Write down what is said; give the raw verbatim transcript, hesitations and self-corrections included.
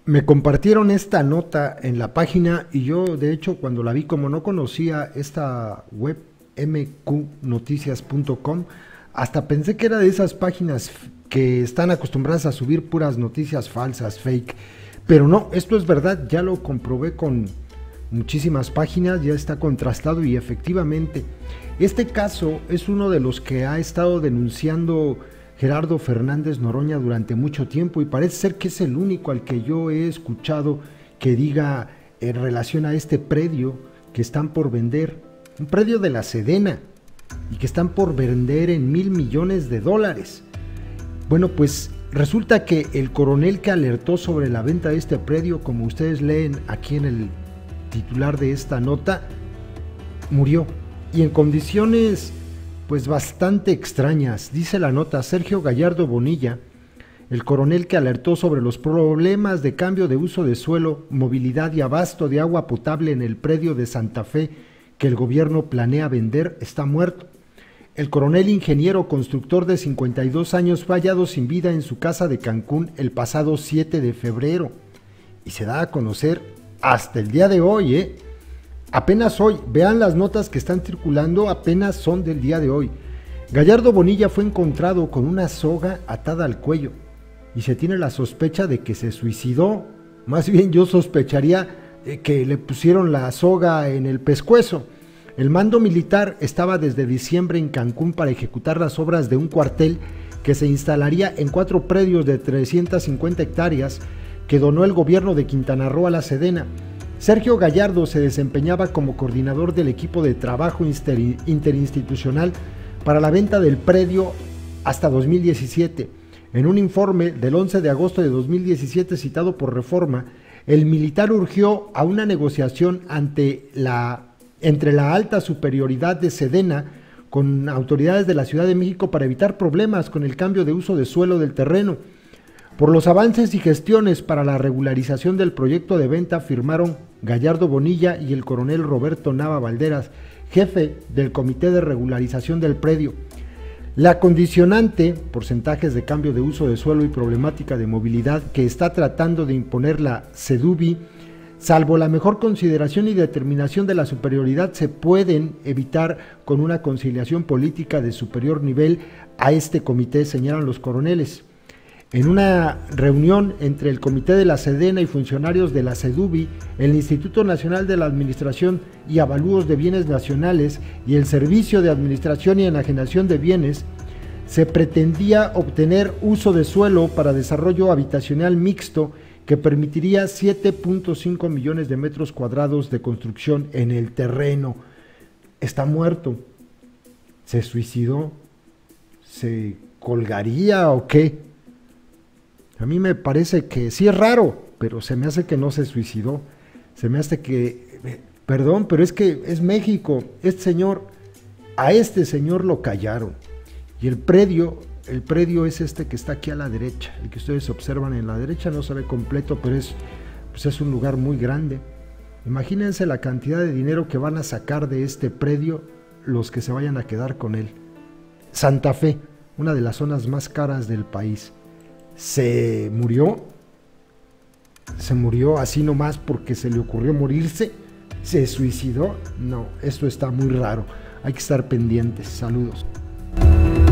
Me compartieron esta nota en la página y yo, de hecho, cuando la vi, como no conocía esta web m q noticias punto com, hasta pensé que era de esas páginas que están acostumbradas a subir puras noticias falsas, fake, pero no, esto es verdad, ya lo comprobé con muchísimas páginas, ya está contrastado y efectivamente, este caso es uno de los que ha estado denunciando Gerardo Fernández Noroña durante mucho tiempo y parece ser que es el único al que yo he escuchado que diga en relación a este predio que están por vender, un predio de la Sedena y que están por vender en mil millones de dólares. Bueno, pues resulta que el coronel que alertó sobre la venta de este predio, como ustedes leen aquí en el titular de esta nota, murió y en condiciones pues bastante extrañas. Dice la nota: Sergio Gallardo Bonilla, el coronel que alertó sobre los problemas de cambio de uso de suelo, movilidad y abasto de agua potable en el predio de Santa Fe que el gobierno planea vender, está muerto. El coronel ingeniero constructor de cincuenta y dos años fue hallado sin vida en su casa de Cancún el pasado siete de febrero y se da a conocer hasta el día de hoy, ¿eh? Apenas hoy, vean las notas que están circulando, apenas son del día de hoy. Gallardo Bonilla fue encontrado con una soga atada al cuello y se tiene la sospecha de que se suicidó. Más bien yo sospecharía que le pusieron la soga en el pescuezo. El mando militar estaba desde diciembre en Cancún para ejecutar las obras de un cuartel que se instalaría en cuatro predios de trescientas cincuenta hectáreas que donó el gobierno de Quintana Roo a la Sedena. Sergio Gallardo se desempeñaba como coordinador del equipo de trabajo interinstitucional para la venta del predio hasta dos mil diecisiete. En un informe del once de agosto de dos mil diecisiete citado por Reforma, el militar urgió a una negociación ante la, entre la alta superioridad de Sedena con autoridades de la Ciudad de México para evitar problemas con el cambio de uso de suelo del terreno. Por los avances y gestiones para la regularización del proyecto de venta firmaron Gallardo Bonilla y el coronel Roberto Nava Valderas, jefe del Comité de Regularización del predio. La condicionante, porcentajes de cambio de uso de suelo y problemática de movilidad que está tratando de imponer la SEDUBI, salvo la mejor consideración y determinación de la superioridad, se pueden evitar con una conciliación política de superior nivel a este comité, señalan los coroneles. En una reunión entre el Comité de la Sedena y funcionarios de la SEDUBI, el Instituto Nacional de la Administración y Avalúos de Bienes Nacionales y el Servicio de Administración y Enajenación de Bienes, se pretendía obtener uso de suelo para desarrollo habitacional mixto que permitiría siete punto cinco millones de metros cuadrados de construcción en el terreno. Está muerto. ¿Se suicidó? ¿Se colgaría o qué? A mí me parece que sí es raro, pero se me hace que no se suicidó. Se me hace que, perdón, pero es que es México. Este señor, a este señor lo callaron. Y el predio, el predio es este que está aquí a la derecha. El que ustedes observan en la derecha no se ve completo, pero es, pues es un lugar muy grande. Imagínense la cantidad de dinero que van a sacar de este predio los que se vayan a quedar con él. Santa Fe, una de las zonas más caras del país. Se murió, se murió así nomás porque se le ocurrió morirse, se suicidó. No, esto está muy raro, hay que estar pendientes. Saludos.